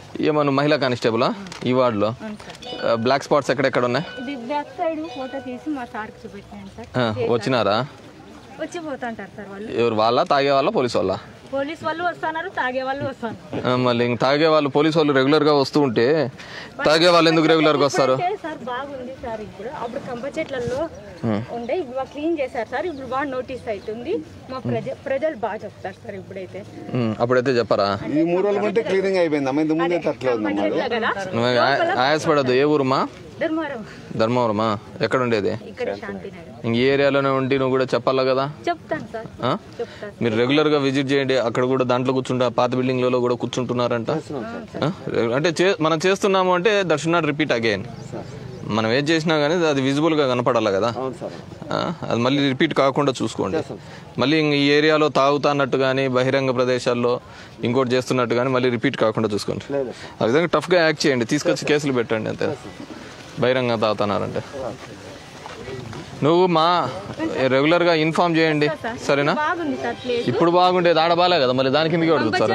ఏమన్నా మహిళా కానిస్టేబులా ఈ వార్డులో? బ్లాక్ స్పాట్స్ ఎక్కడెక్కడ ఉన్నాయి? బ్యాక్ సైడ్ ఫోటో తీసి మా సార్కి చూపెట్టాను సార్. వచ్చినారా? వచ్చి పోతుంటారు సార్ వాళ్ళు. ఎవరు వాళ్ళ తాగే వాళ్ళ పోలీసు వాళ్ళ? పోలీస్ వాళ్ళు వస్తున్నారు, తాగే వాళ్ళు వస్తున్నారు. మళ్ళీ ఇంక తాగే వాళ్ళు పోలీసు వాళ్ళు రెగ్యులర్గా వస్తూ ఉంటే తాగే వాళ్ళు ఎందుకు రెగ్యులర్గా వస్తారు? సార్ బాగుంది సార్. ఇప్పుడు అప్పుడు కంప చెట్లలో ఉండే ఇప్పుడు బాగా క్లీన్ చేశారు సార్. ఇప్పుడు బాగా నోటీస్ అవుతుంది. మా ప్రజలు బాగా చెప్తారు సార్. ఇప్పుడైతే అప్పుడైతే చెప్పరా? ఈ 3 రోజుల కంటే క్లీనింగ్ అయిపోయింది. ఆయాసపడద్దు. ఏ ఊరుమా? ధర్మవరమా? ఎక్కడ ఉండేది? ఇంక ఈ ఏరియాలోనే ఉండి నువ్వు కూడా చెప్పాలా కదా? చెప్తాను సార్. మీరు రెగ్యులర్ గా విజిట్ చేయండి. అక్కడ కూడా దాంట్లో కూర్చుంటా పాత బిల్డింగ్ లలో కూడా కూర్చుంటున్నారంట. అంటే మనం చేస్తున్నాము అంటే that should not repeat again. మనం ఏం చేసినా కానీ అది విజిబుల్ గా కనపడాలి కదా. అది మళ్ళీ రిపీట్ కాకుండా చూసుకోండి. మళ్ళీ ఈ ఏరియాలో తాగుతాన్నట్టు కానీ బహిరంగ ప్రదేశాల్లో ఇంకోటి చేస్తున్నట్టు కానీ మళ్ళీ రిపీట్ కాకుండా చూసుకోండి. ఆ విధంగా టఫ్ గా యాక్ట్ చేయండి. తీసుకొచ్చి కేసులు పెట్టండి అంతే. బహిరంగ తాగుతున్నారంటే నువ్వు మా రెగ్యులర్ గా ఇన్ఫార్మ్ చేయండి సరేనా? ఇప్పుడు బాగుండేది ఆడ బాలే కదా, మళ్ళీ దాని కిందకి అడుగుతారు.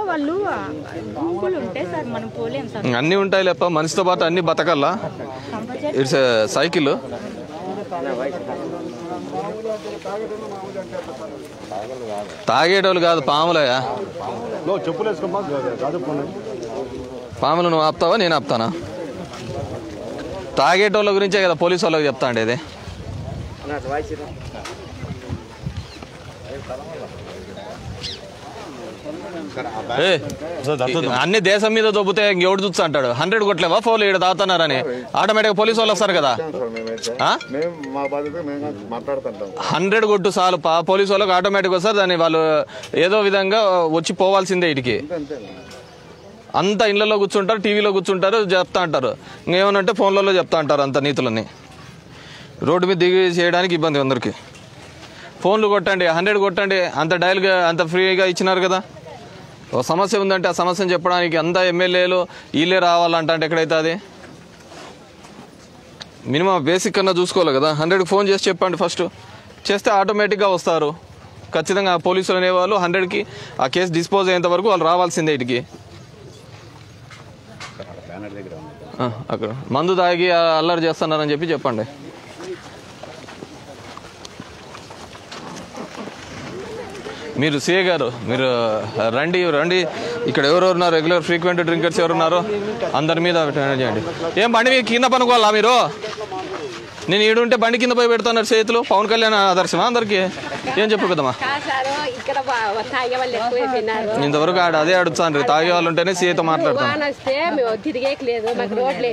అన్ని ఉంటాయి లేప, మనిషితో పాటు అన్ని బతకల్లా. It's cycle. తాగేటోళ్ళు కాదు పాములయా. పాములు నువ్వు ఆపుతావా నేను ఆపుతానా? తాగేటోళ్ళ గురించే కదా పోలీసు వాళ్ళకి చెప్తా ఉండేది. అన్ని దేశం మీద దొబ్బితే ఇంకెవడు చూస్తా అంటాడు. 100 కొట్టలేవా ఫోన్లు ఇక్కడ తాగుతున్నారని ఆటోమేటిక్ పోలీసు వాళ్ళు వస్తారు కదా. 100 కొట్టు చాలు పోలీసు వాళ్ళకి ఆటోమేటిక్ వస్తారు. దాన్ని వాళ్ళు ఏదో విధంగా వచ్చి పోవాల్సిందే. ఇటుకి అంతా ఇళ్లలో కూర్చుంటారు, టీవీలో కూర్చుంటారు, చెప్తా అంటారు. ఇంకేమనంటే ఫోన్లలో చెప్తా అంటారు అంత నీతులన్నీ. రోడ్డు మీద దిగి చేయడానికి ఇబ్బంది అందరికి. ఫోన్లు కొట్టండి, 100 కొట్టండి. అంత డైల్గా అంత ఫ్రీగా ఇచ్చినారు కదా. ఒక సమస్య ఉందంటే ఆ సమస్యను చెప్పడానికి అంతా ఎమ్మెల్యేలు వీళ్ళే రావాలంటే ఎక్కడైతే అది మినిమం బేసిక్ కన్నా చూసుకోవాలి కదా. 100కి ఫోన్ చేసి చెప్పండి ఫస్ట్. చేస్తే ఆటోమేటిక్గా వస్తారు ఖచ్చితంగా. పోలీసులు అనేవాళ్ళు 100కి ఆ కేసు డిస్పోజ్ అయ్యేంత వరకు వాళ్ళు రావాల్సిందే ఇటుకి. అక్కడ మందు తాగి అల్లరి చేస్తున్నారని చెప్పండి. మీరు సిఏ గారు మీరు రండి ఇక్కడ ఎవరెవరు ఉన్నారు రెగ్యులర్ ఫ్రీక్వెంట్ డ్రింకర్స్ ఎవరున్నారో అందరి మీద చేయండి. ఏం బండి కింద పనుకోవాలా మీరు? నేను ఈడుంటే బండి కింద పోయి పెడుతున్నారు చేతులు. పవన్ కళ్యాణ్ ఆదర్శమా అందరికి? ఏం చెప్పు కదమ్మా. ఇంతవరకు అదే అడుగుతాను. తాగే వాళ్ళు ఉంటేనే సీఏతో మాట్లాడతాను.